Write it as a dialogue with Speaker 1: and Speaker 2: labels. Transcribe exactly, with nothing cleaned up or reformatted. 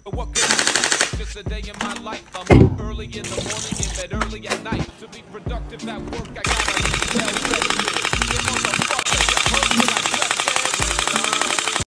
Speaker 1: What can I say? It's just a day in my life. I'm up early in the morning, in bed early at night. To be productive at work, I gotta be well rested. You motherfucker.